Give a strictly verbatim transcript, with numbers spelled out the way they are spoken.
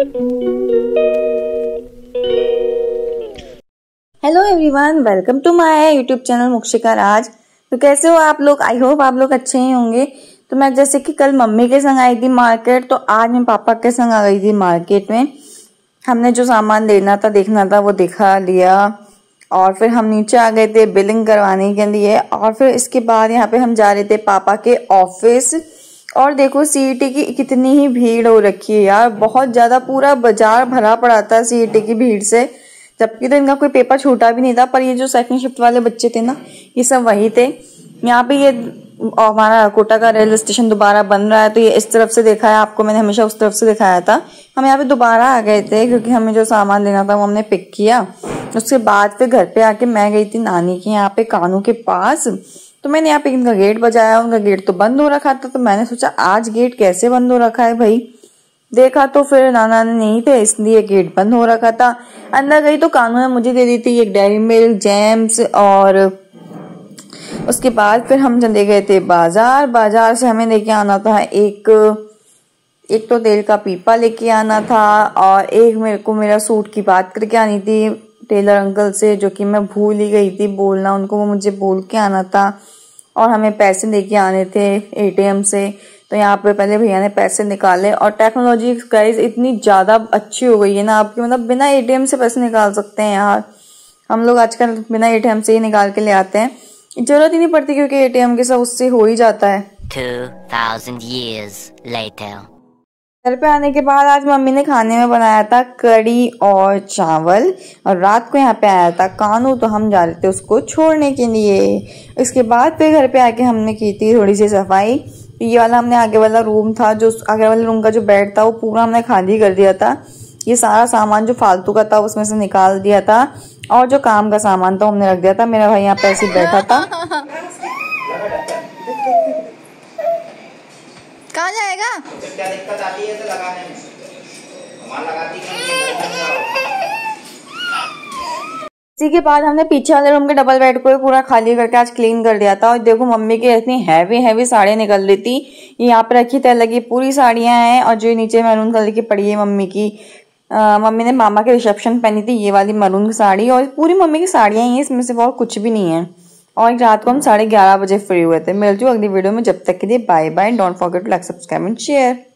Hello everyone, welcome to my YouTube channel Mukshika Raj. तो कैसे हो आप लोग? आई होप आप लोग अच्छे ही होंगे। तो मैं जैसे कि कल मम्मी के संग आई थी मार्केट, तो आज मैं पापा के संग आ गई थी मार्केट में। हमने जो सामान लेना था, देखना था, वो दिखा लिया और फिर हम नीचे आ गए थे बिलिंग करवाने के लिए। और फिर इसके बाद यहाँ पे हम जा रहे थे पापा के ऑफिस। और देखो सीईटी की कितनी ही भीड़ हो रखी है यार, बहुत ज्यादा, पूरा बाजार भरा पड़ा था सीईटी की भीड़ से। जबकि तो इनका कोई पेपर छूटा भी नहीं था, पर ये जो सेकंड शिफ्ट वाले बच्चे थे ना, ये सब वही थे। यहाँ पे ये हमारा कोटा का रेलवे स्टेशन दोबारा बन रहा है, तो ये इस तरफ से देखा है आपको, मैंने हमेशा उस तरफ से दिखाया था। हम यहाँ पे दोबारा आ गए थे क्योंकि हमें जो सामान लेना था वो हमने पिक किया। उसके बाद फिर घर पे आके मैं गई थी नानी के यहाँ पे कानू के पास। तो मैंने यहाँ पे इनका गेट बजाया, उनका गेट तो बंद हो रखा था। तो मैंने सोचा आज गेट कैसे बंद हो रखा है भाई। देखा तो फिर नाना ने नहीं थे, इसलिए गेट बंद हो रखा था। अंदर गई तो कानू ने मुझे दे दी थी एक डेयरी मिल्क, जैम्स। और उसके बाद फिर हम चले गए थे बाजार। बाजार से हमें लेके आना था एक एक तो तेल का पीपा लेके आना था, और एक मेरे को मेरा सूट की बात करके आनी थी टेलर अंकल से, जो कि मैं भूल ही गई थी बोलना उनको, वो मुझे बोल के आना था। और हमें पैसे लेके आने थे एटीएम से। तो यहाँ पे पहले भैया ने पैसे निकाले। और टेक्नोलॉजी गाइस इतनी ज्यादा अच्छी हो गई है ना आपकी, मतलब बिना एटीएम से पैसे निकाल सकते हैं यार। हम लोग आजकल बिना एटीएम से ही निकाल के ले आते हैं, जरूरत ही नहीं पड़ती क्योंकि एटीएम के साथ उससे हो ही जाता है। two thousand years later. घर पे आने के बाद आज मम्मी ने खाने में बनाया था कड़ी और चावल। और रात को यहाँ पे आया था कानू, तो हम जा रहे थे उसको छोड़ने के लिए। इसके बाद फिर घर पे आके हमने की थी थोड़ी सी सफाई। ये वाला हमने आगे वाला रूम था, जो आगे वाले रूम का जो बेड था वो पूरा हमने खाली कर दिया था। ये सारा सामान जो फालतू का था उसमें से निकाल दिया था, और जो काम का सामान था हमने रख दिया था। मेरा भाई यहाँ पे ऐसे बैठा था। कहाँ जाएगा? क्या दिक्कत आती है इसे लगाने में? सामान लगाती है। इसी के बाद हमने पीछे वाले रूम के डबल बेड को भी पूरा खाली करके आज क्लीन कर दिया था। और देखो मम्मी की इतनी हैवी हैवी साड़ी निकल रही थी। ये यहाँ पे रखी तय लगी पूरी साड़ियां हैं, और जो नीचे मैरून कलर की पड़ी है मम्मी की, आ, मम्मी ने मामा के रिसेप्शन पहनी थी ये वाली मरून की साड़ी। और पूरी मम्मी की साड़ियां ही हैं, इसमें से और कुछ भी नहीं है। और रात को हम साढ़े ग्यारह बजे फ्री हुए थे। मिलती हूँ अगली वीडियो में, जब तक के लिए bye bye. Don't forget to like, subscribe and share.